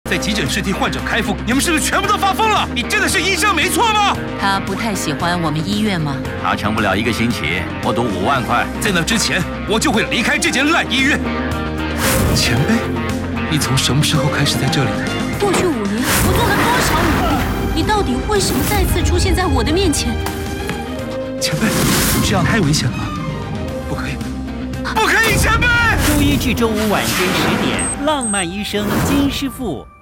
在急诊室替患者开腹，你们是不是全部都发疯了？你真的是医生没错吗？ 他不太喜欢我们医院吗？ 他撑不了1个星期，我赌5万块。 在那之前，我就会离开这间烂医院。前辈，你从什么时候开始在这里的？ 过去5年，我做了多少努力？你到底为什么再次出现在我的面前？ 前辈，这样太危险了，不可以，不可以，前辈！ 周一至周五晚间10点，《浪漫医生金师傅》。